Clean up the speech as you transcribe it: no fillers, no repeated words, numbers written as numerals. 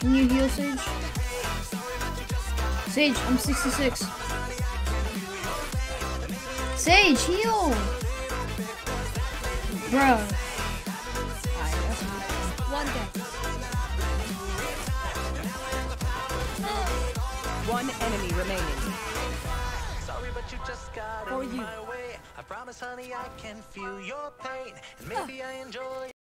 Can you heal, Sage? Sage, I'm 66. Sage, heal! Bruh. One dead. One enemy remaining. Sorry, but you just got For in you. my way. I promise, honey, I can feel your pain, and maybe I enjoy